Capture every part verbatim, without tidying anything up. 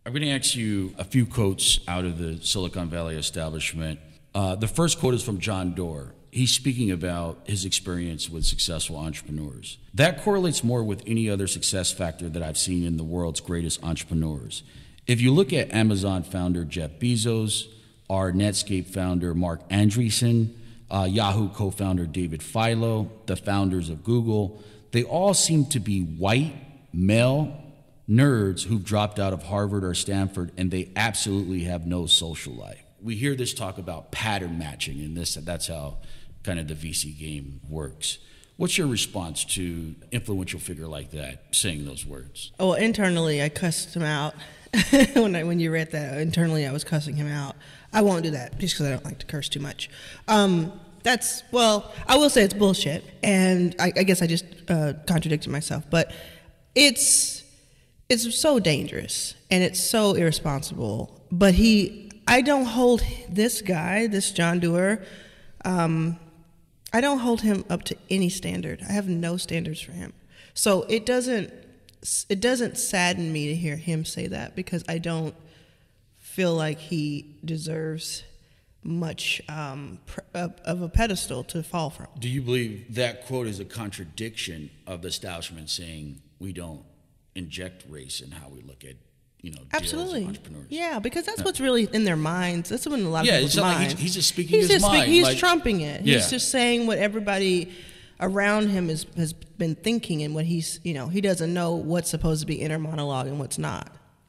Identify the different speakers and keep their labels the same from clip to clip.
Speaker 1: I'm going to ask you a few quotes out of the Silicon Valley establishment. Uh, the first quote is from John Doerr. He's speaking about his experience with successful entrepreneurs. That correlates more with any other success factor that I've seen in the world's greatest entrepreneurs. If you look at Amazon founder Jeff Bezos, our Netscape founder Mark Andreessen, uh, Yahoo co-founder David Filo, the founders of Google, they all seem to be white, male, nerds who've dropped out of Harvard or Stanford, and they absolutely have no social life. We hear this talk about pattern matching, and this that's how kind of the V C game works. What's your response to an influential figure like that saying those words?
Speaker 2: Oh, well, internally, I cussed him out. when I, when you read that, internally, I was cussing him out. I won't do that just because I don't like to curse too much. Um, that's, well, I will say it's bullshit, and I, I guess I just uh, contradicted myself, but it's... It's so dangerous and it's so irresponsible. But he, I don't hold this guy, this John Doerr, um, I don't hold him up to any standard. I have no standards for him. So it doesn't, it doesn't sadden me to hear him say that because I don't feel like he deserves much um, of a pedestal to fall from.
Speaker 1: Do you believe that quote is a contradiction of the establishment saying we don't inject race in how we look at, you know,
Speaker 2: absolutely
Speaker 1: deals and entrepreneurs?
Speaker 2: Yeah, because that's yeah. what's really in their minds. That's what in a lot
Speaker 1: yeah,
Speaker 2: of people's
Speaker 1: it's
Speaker 2: minds.
Speaker 1: Like he's, he's just speaking
Speaker 2: he's
Speaker 1: his
Speaker 2: just
Speaker 1: mind.
Speaker 2: Speak, he's
Speaker 1: like,
Speaker 2: trumping it.
Speaker 1: Yeah.
Speaker 2: He's just saying what everybody around him is, has been thinking, and what he's, you know, he doesn't know what's supposed to be inner monologue and what's not.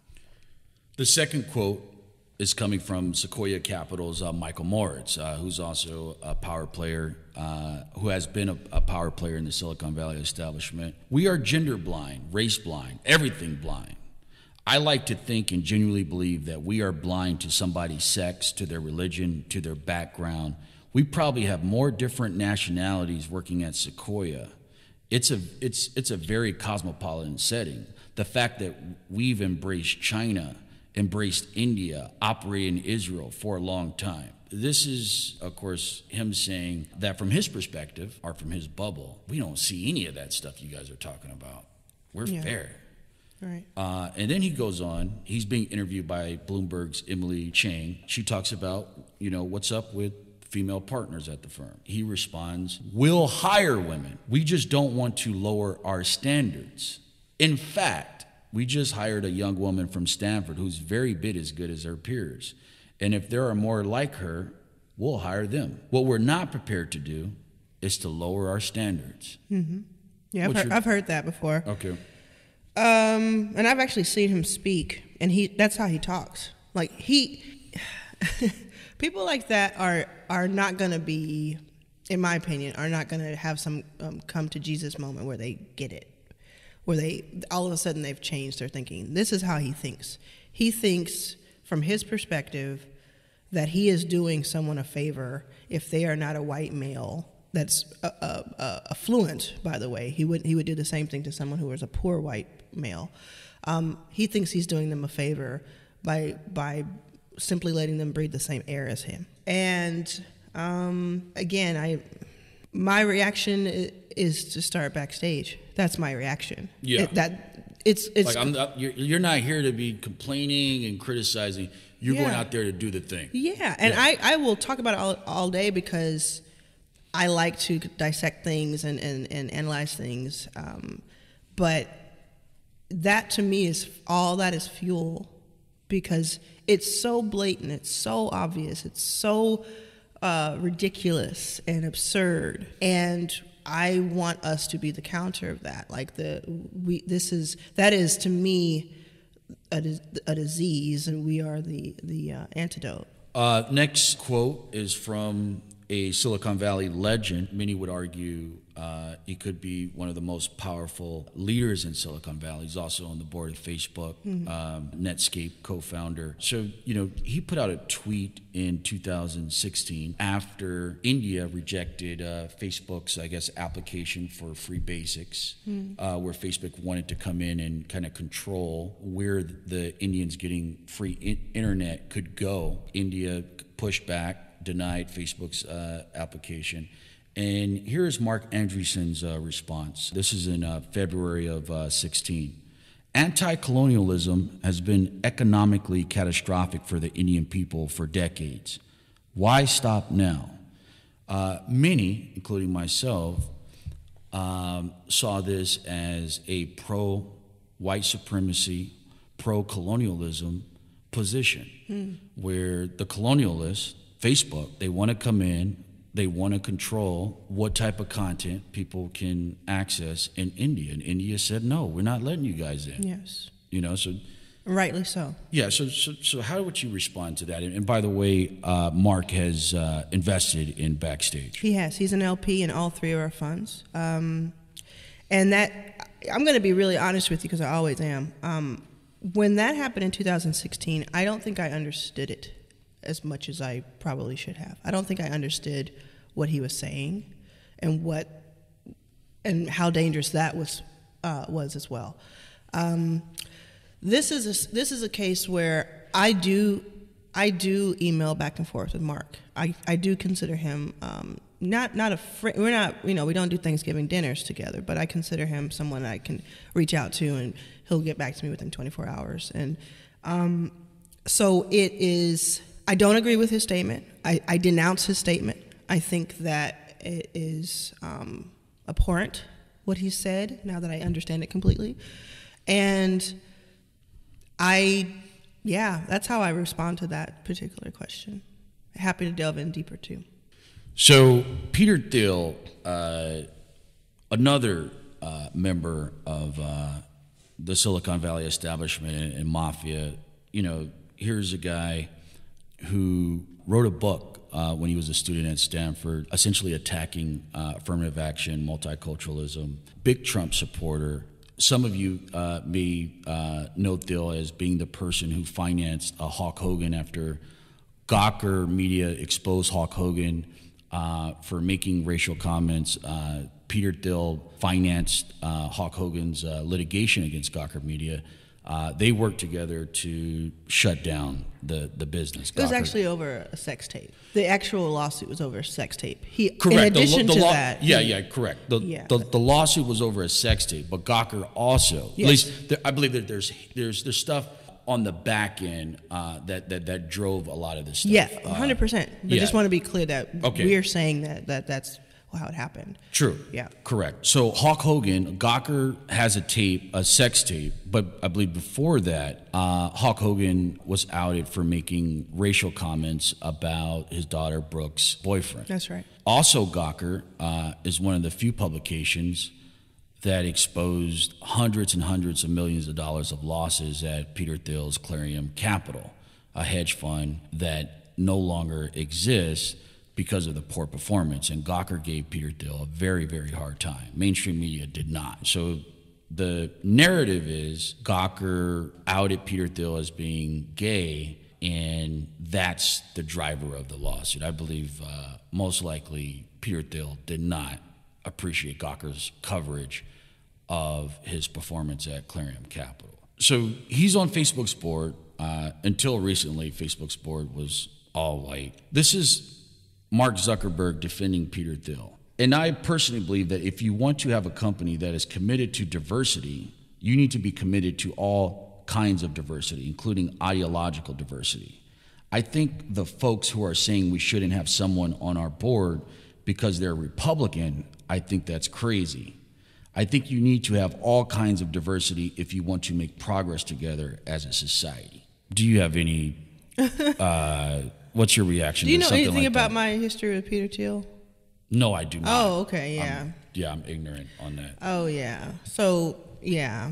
Speaker 1: The second quote is coming from Sequoia Capital's uh, Michael Moritz, uh, who's also a power player, uh, who has been a, a power player in the Silicon Valley establishment. We are gender blind, race blind, everything blind. I like to think and genuinely believe that we are blind to somebody's sex, to their religion, to their background. We probably have more different nationalities working at Sequoia. It's a, it's, it's a very cosmopolitan setting. The fact that we've embraced China, embraced India, operated in Israel for a long time. This is, of course, him saying that from his perspective, or from his bubble, we don't see any of that stuff you guys are talking about. We're
Speaker 2: yeah.
Speaker 1: fair.
Speaker 2: Right.
Speaker 1: Uh, and then he goes on, he's being interviewed by Bloomberg's Emily Chang. She talks about, you know, what's up with female partners at the firm. He responds, we'll hire women. We just don't want to lower our standards. In fact, we just hired a young woman from Stanford who's very bit as good as her peers. And if there are more like her, we'll hire them. What we're not prepared to do is to lower our standards.
Speaker 2: Mm-hmm. Yeah, I've heard, I've heard that before.
Speaker 1: Okay.
Speaker 2: Um, and I've actually seen him speak, and he that's how he talks. Like, he... people like that are, are not going to be, in my opinion, are not going to have some um, come to Jesus moment where they get it. Where they, all of a sudden they've changed their thinking. This is how he thinks. He thinks, from his perspective, that he is doing someone a favor if they are not a white male that's uh, uh, affluent, by the way. He would, he would do the same thing to someone who was a poor white male. Um, he thinks he's doing them a favor by, by simply letting them breathe the same air as him. And um, again, I, my reaction is to start Backstage. That's my reaction.
Speaker 1: Yeah.
Speaker 2: It, that it's it's
Speaker 1: like I'm not, you're, you're not here to be complaining and criticizing. You're yeah. going out there to do the thing.
Speaker 2: Yeah, and
Speaker 1: yeah.
Speaker 2: I, I will talk about it all, all day because I like to dissect things and, and, and analyze things. Um, but that to me is all that is fuel because it's so blatant, it's so obvious, it's so uh, ridiculous and absurd. And I want us to be the counter of that. Like the we this is that is to me a, a disease, and we are the the uh, antidote.
Speaker 1: Uh, next quote is from a Silicon Valley legend. Many would argue uh, he could be one of the most powerful leaders in Silicon Valley. He's also on the board of Facebook, mm-hmm. um, Netscape co-founder. So, you know, he put out a tweet in two thousand sixteen after India rejected uh, Facebook's, I guess, application for free basics, mm-hmm. uh, where Facebook wanted to come in and kind of control where the Indians getting free in- internet could go. India pushed back, denied Facebook's uh, application. And here's Mark Andreessen's uh, response. This is in uh, February of uh, sixteen. Anti-colonialism has been economically catastrophic for the Indian people for decades. Why stop now? Uh, many, including myself, um, saw this as a pro-white supremacy, pro-colonialism position, mm. where the colonialists, Facebook, they want to come in, they want to control what type of content people can access in India. And India said, no, we're not letting you guys in.
Speaker 2: Yes.
Speaker 1: You know, so...
Speaker 2: Rightly so.
Speaker 1: Yeah, so so, so how would you respond to that? And, and by the way, uh, Mark has uh, invested in Backstage.
Speaker 2: He has. He's an L P in all three of our funds. Um, and that, I'm going to be really honest with you because I always am. Um, when that happened in two thousand sixteen, I don't think I understood it as much as I probably should have. I don't think I understood what he was saying and what and how dangerous that was uh, was as well. Um, this is a, this is a case where I do I do email back and forth with Mark. I, I do consider him um, not not a friend. We're not you know we don't do Thanksgiving dinners together, but I consider him someone I can reach out to and he'll get back to me within twenty-four hours. And um, so it is. I don't agree with his statement. I, I denounce his statement. I think that it is um, abhorrent what he said, now that I understand it completely. And I, yeah, that's how I respond to that particular question. Happy to delve in deeper, too.
Speaker 1: So Peter Thiel, uh, another uh, member of uh, the Silicon Valley establishment and, and mafia, you know, here's a guy who wrote a book uh, when he was a student at Stanford, essentially attacking uh, affirmative action, multiculturalism, big Trump supporter. Some of you uh, may uh, know Thiel as being the person who financed uh, Hulk Hogan after Gawker Media exposed Hulk Hogan uh, for making racial comments. Uh, Peter Thiel financed uh, Hulk Hogan's uh, litigation against Gawker Media. Uh, they worked together to shut down the, the business.
Speaker 2: It was Gawker. Actually over a sex tape. The actual lawsuit was over a sex tape. He,
Speaker 1: correct.
Speaker 2: In addition
Speaker 1: the, the
Speaker 2: to
Speaker 1: law,
Speaker 2: that.
Speaker 1: Yeah,
Speaker 2: he,
Speaker 1: yeah, correct. The,
Speaker 2: yeah.
Speaker 1: the, the lawsuit was over a sex tape, but Gawker also, yes. At least there, I believe that there's there's there's stuff on the back end uh, that, that, that drove a lot of this stuff.
Speaker 2: Yeah, one hundred percent. But
Speaker 1: yeah.
Speaker 2: just want to be clear that
Speaker 1: okay.
Speaker 2: we're saying that, that that's how it happened.
Speaker 1: True.
Speaker 2: Yeah.
Speaker 1: Correct. So Hulk Hogan, Gawker has a tape, a sex tape, but I believe before that, uh, Hulk Hogan was outed for making racial comments about his daughter Brooke's boyfriend.
Speaker 2: That's right.
Speaker 1: Also, Gawker uh, is one of the few publications that exposed hundreds and hundreds of millions of dollars of losses at Peter Thiel's Kleiner Capital, a hedge fund that no longer exists because of the poor performance. And Gawker gave Peter Thiel a very, very hard time. Mainstream media did not. So the narrative is Gawker outed Peter Thiel as being gay, and that's the driver of the lawsuit. I believe uh, most likely Peter Thiel did not appreciate Gawker's coverage of his performance at Kleiner Capital. So he's on Facebook's board. Uh, until recently, Facebook's board was all white. This is Mark Zuckerberg defending Peter Thiel. And I personally believe that if you want to have a company that is committed to diversity, you need to be committed to all kinds of diversity, including ideological diversity. I think the folks who are saying we shouldn't have someone on our board because they're Republican, I think that's crazy. I think you need to have all kinds of diversity if you want to make progress together as a society. Do you have any... uh, What's your reaction?
Speaker 2: Do you
Speaker 1: to
Speaker 2: know
Speaker 1: something
Speaker 2: anything
Speaker 1: like
Speaker 2: about
Speaker 1: that?
Speaker 2: my history with Peter Thiel?
Speaker 1: No, I do not.
Speaker 2: Oh, okay, yeah.
Speaker 1: I'm, yeah, I'm ignorant on that.
Speaker 2: Oh, yeah. So, yeah.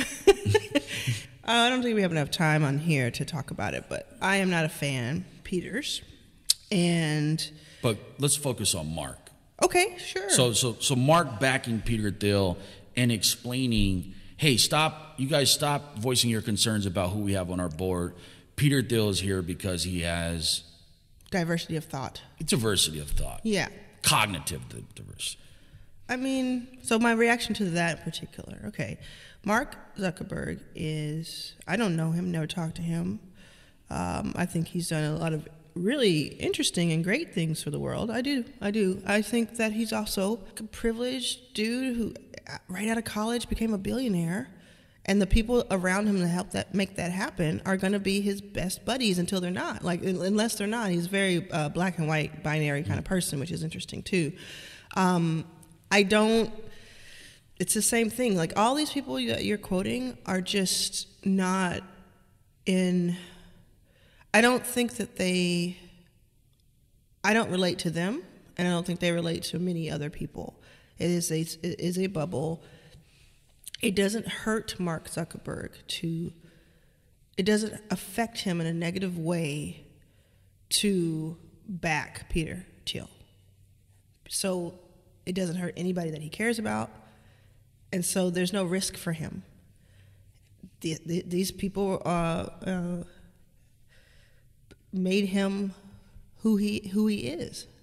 Speaker 2: I don't think we have enough time on here to talk about it, but I am not a fan, Peter's. And
Speaker 1: but let's focus on Mark.
Speaker 2: Okay, sure.
Speaker 1: So, so, so Mark backing Peter Thiel and explaining, hey, stop, you guys stop voicing your concerns about who we have on our board. Peter Thiel is here because he has
Speaker 2: diversity of thought.
Speaker 1: Diversity of thought.
Speaker 2: Yeah.
Speaker 1: Cognitive diversity.
Speaker 2: I mean, so my reaction to that in particular, okay. Mark Zuckerberg is, I don't know him, never talked to him. Um, I think he's done a lot of really interesting and great things for the world. I do, I do. I think that he's also a privileged dude who, right out of college, became a billionaire And the people around him to help that make that happen are going to be his best buddies until they're not. Like, unless they're not, he's very uh, black and white, binary kind of person, which is interesting too. Um, I don't. It's the same thing. Like, all these people that you're quoting are just not in. I don't think that they. I don't relate to them, and I don't think they relate to many other people. It is a it is a bubble. It doesn't hurt Mark Zuckerberg to, it doesn't affect him in a negative way to back Peter Thiel. So it doesn't hurt anybody that he cares about, and so there's no risk for him. The, the, these people uh, uh, made him who he who he is.